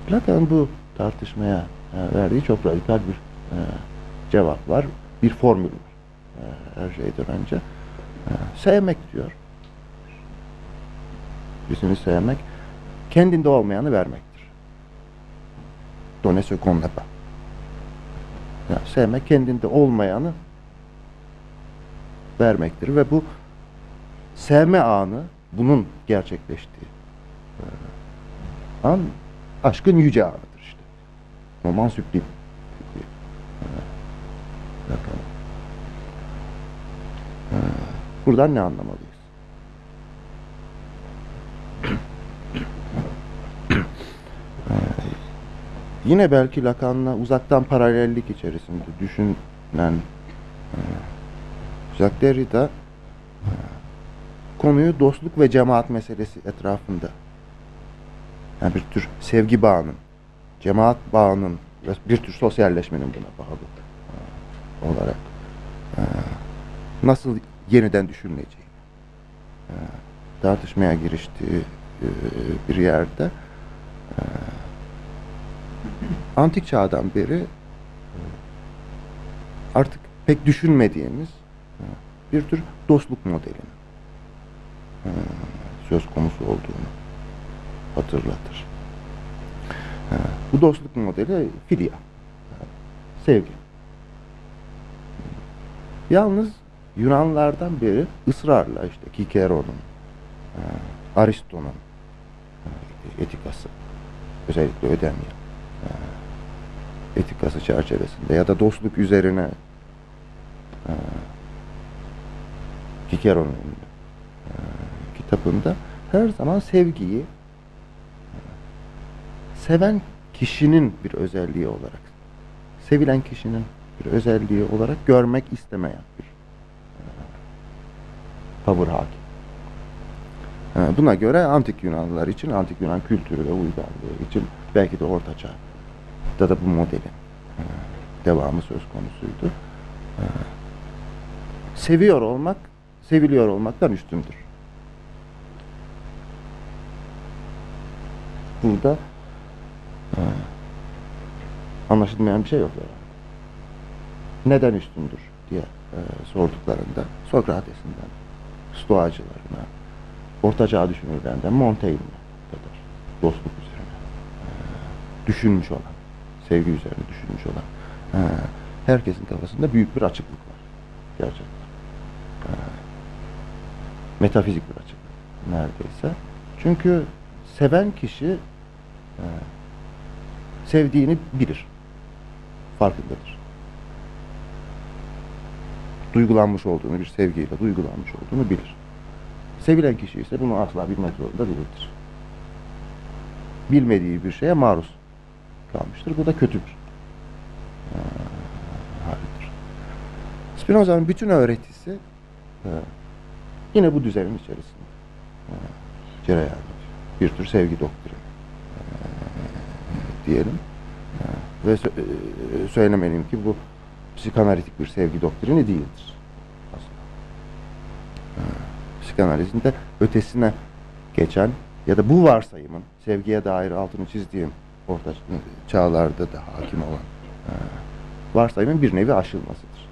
Lacan bu tartışmaya verdiği çok radikal bir cevap var, bir formül var. Her şeyden önce. Sevmek diyor. Birisini sevmek, kendinde olmayanı vermektir. Donner ce qu'on n'a pas. Yani sevmek, kendinde olmayanı vermektir ve bu sevme anı, bunun gerçekleştiği an, aşkın yüce anıdır işte. Moment sublime. Buradan ne anlamalıyız? Yine belki Lacan'la uzaktan paralellik içerisinde düşünen Jacques Derrida konuyu dostluk ve cemaat meselesi etrafında, yani bir tür sevgi bağının, cemaat bağının, bir tür sosyalleşmenin buna bağlı olarak nasıl yeniden düşünüleceği tartışmaya giriştiği bir yerde antik çağdan beri artık pek düşünmediğimiz bir tür dostluk modelinin söz konusu olduğunu hatırlatır. Bu dostluk modeli filia, sevgi. Yalnız Yunanlardan beri ısrarla işte Kikeron'un, Aristo'nun etikası, özellikle Ödemya etikası çerçevesinde ya da dostluk üzerine Kikeron'un kitabında her zaman sevgiyi seven kişinin bir özelliği olarak, sevilen kişinin bir özelliği olarak görmek istemeyen bir tavır hakim. Buna göre antik Yunanlılar için, antik Yunan kültürü ve uygarlığı için belki de Orta Çağ'da da bu modelin devamı söz konusuydu. Seviyor olmak, seviliyor olmaktan üstündür. Burada anlaşılmayan bir şey yok yani. Neden üstündür diye sorduklarında Sokrates'inden, Stoacılarına, Orta Çağ düşünürlerinden Montaigne'e kadar dostluk üzerine düşünmüş olan, sevgi üzerine düşünmüş olan herkesin kafasında büyük bir açıklık var. Gerçekten. Metafizik bir açıklık neredeyse. Çünkü seven kişi sevdiğini bilir. Farkındadır. Duygulanmış olduğunu, bir sevgiyle duygulanmış olduğunu bilir. Sevilen kişi ise bunu asla bilmek zorunda değildir. Bilmediği bir şeye maruz kalmıştır. Bu da kötü bir halidir. Spinoza'nın bütün öğretisi yine bu düzenin içerisinde cereyan ediyor. Bir tür sevgi doktrini diyelim. Ve söylemeliyim ki bu psikanalitik bir sevgi doktrini değildir. Psikanalizin de ötesine geçen ya da bu varsayımın, sevgiye dair altını çizdiğim Orta Çağlarda da hakim olan varsayımın bir nevi aşılmasıdır.